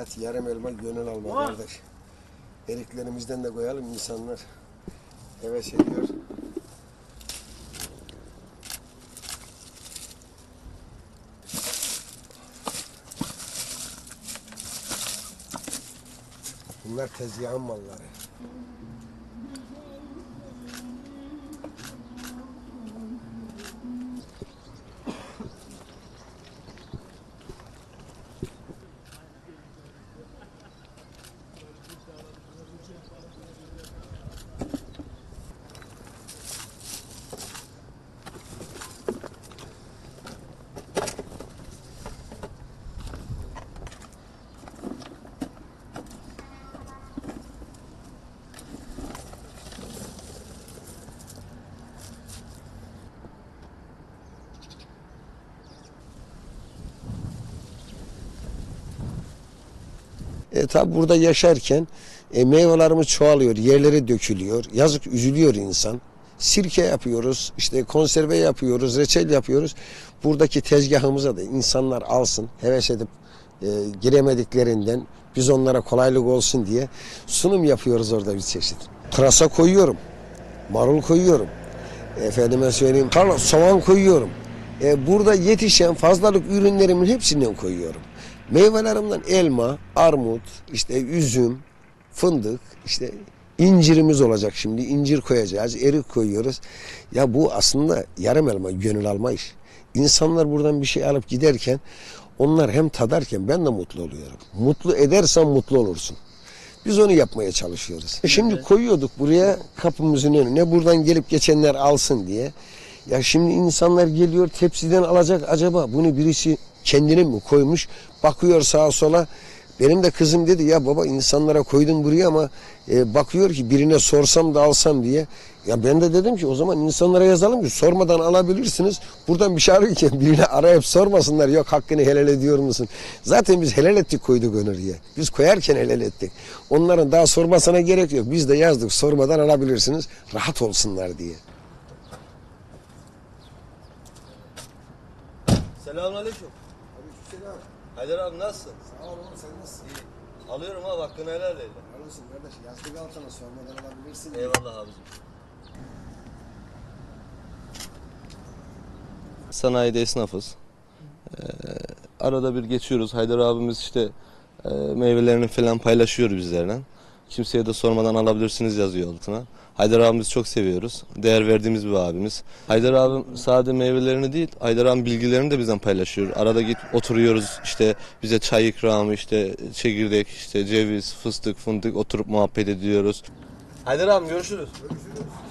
Evet, yarım elma gönül alma kardeş. Eriklerimizden de koyalım, insanlar heves ediyor. Bunlar tezgahın malları. Tabi burada yaşarken meyvelerimiz çoğalıyor, yerlere dökülüyor. Yazık, üzülüyor insan. Sirke yapıyoruz, işte konserve yapıyoruz, reçel yapıyoruz. Buradaki tezgahımıza da insanlar alsın, heves edip giremediklerinden biz onlara kolaylık olsun diye sunum yapıyoruz orada bir çeşit. Pırasa koyuyorum, marul koyuyorum, efendime söyleyeyim, soğan koyuyorum. Burada yetişen fazlalık ürünlerimin hepsinden koyuyorum. Meyvelerimden elma, armut, işte üzüm, fındık, işte incirimiz olacak şimdi. İncir koyacağız, erik koyuyoruz. Ya bu aslında yarım elma, gönül alma iş. İnsanlar buradan bir şey alıp giderken onlar hem tadarken ben de mutlu oluyorum. Mutlu edersen mutlu olursun. Biz onu yapmaya çalışıyoruz. Şimdi koyuyorduk buraya kapımızın önüne, buradan gelip geçenler alsın diye. Ya şimdi insanlar geliyor, tepsiden alacak, acaba bunu birisi kendine mi koymuş, bakıyor sağa sola. Benim de kızım dedi ya baba, insanlara koydum buraya ama bakıyor ki birine sorsam da alsam diye. Ya ben de dedim ki o zaman insanlara yazalım ki sormadan alabilirsiniz. Buradan bir şey ararken birine arayıp sormasınlar, yok hakkını helal ediyor musun? Zaten biz helal ettik, koyduk öneriye. Biz koyarken helal ettik. Onların daha sormasına gerek yok. Biz de yazdık, sormadan alabilirsiniz, rahat olsunlar diye. Selamünaleyküm. Aleykümselam. Haydar abi nasılsın? Sağ ol oğlum, sen nasılsın? İyi. Alıyorum abi, hakkını helal eyle. Helal olsun kardeş, yazdık altına, sormadan alabilirsin. Eyvallah abicim. Sanayide esnafız. Arada bir geçiyoruz. Haydar abimiz işte meyvelerini falan paylaşıyor bizlerle. Kimseye de sormadan alabilirsiniz yazıyor altına. Haydar abimizi çok seviyoruz. Değer verdiğimiz bir abimiz. Haydar abim sadece meyvelerini değil, Haydar abim bilgilerini de bizden paylaşıyor. Arada git oturuyoruz, işte bize çay ikramı, işte çekirdek, işte ceviz, fıstık, fındık, oturup muhabbet ediyoruz. Haydar abim görüşürüz. Görüşürüz.